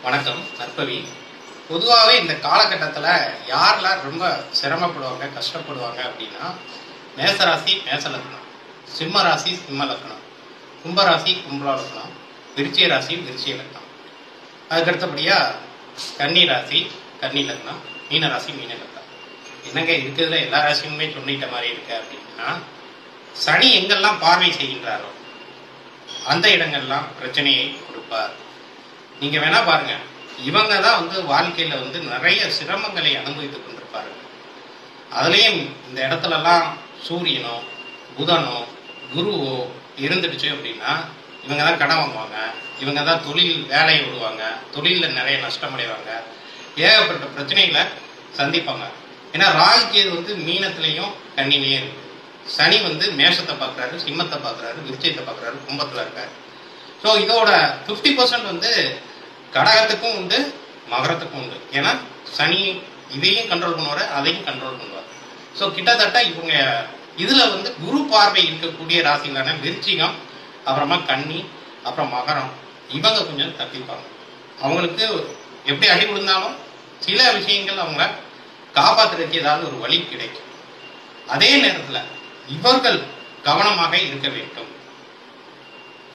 வணக்கம் நற்பவி. பொதுவாகவே இந்த காலகட்டத்தில் யாரெல்லாம் ரொம்ப சிரமப்படுவாங்க கஷ்டப்படுவாங்க அப்படின்னா மேசராசி மேச லக்னம், சிம்ம ராசி சிம்ம லக்னம், கும்பராசி கும்ப லக்னம், விருச்சிக ராசி விருச்சிக லக்னம். அதுக்கடுத்தபடியாக கன்னி ராசி கன்னி லக்னம், மீன ராசி மீன லக்னம். என்னங்க இருக்கிறதுல எல்லா ராசியுமே சொல்லிட்ட மாதிரி இருக்கு அப்படின்னா, சனி எங்கெல்லாம் பார்வை செய்கின்றாரோ அந்த இடங்கள்லாம் பிரச்சனையை கொடுப்பார். நீங்க வேணா பாருங்க, இவங்க தான் வாழ்க்கையில நிறைய சிரமங்களை அனுபவித்துக் கொண்டிருப்பாரு. அதுலயும் இந்த இடத்துலலாம் சூரியனோ புதனோ குருவோ இருந்துடுச்சு அப்படின்னா இவங்க தான் கடன் வாங்குவாங்க, இவங்க தான் தொழில் வேலையை விடுவாங்க, தொழிலில் நிறைய நஷ்டம் அடைவாங்க, ஏகப்பட்ட பிரச்சனைகளை சந்திப்பாங்க. ஏன்னா ராகுகேது மீனத்திலையும் கன்னிலையும் இருக்கு. சனி மேஷத்தை பார்க்குறாரு, சிம்மத்தை பார்க்குறாரு, விருச்சிகத்தை பார்க்குறாரு, கும்பத்தில் இருக்காரு. ஸோ இதோட 50% கடகத்துக்கும் உண்டு, மகரத்துக்கும் உண்டு. ஏன்னா சனி இதையும் கண்ட்ரோல் பண்ணுவார், அதையும் கண்ட்ரோல் பண்ணுவார். ஸோ கிட்டத்தட்ட இவங்க இதுல குரு பார்வை இருக்கக்கூடிய ராசிகளான விருச்சிகம், அப்புறமா கன்னி, அப்புறம் மகரம், இவங்க கொஞ்சம் தப்பிப்பாங்க. அவங்களுக்கு எப்படி அடி விழுந்தாலும் சில விஷயங்கள் அவங்கள காப்பாற்றுறதுக்கு ஏதாவது ஒரு வழி கிடைக்கும். அதே நேரத்தில் இவர்கள் கவனமாக இருக்க வேண்டும்.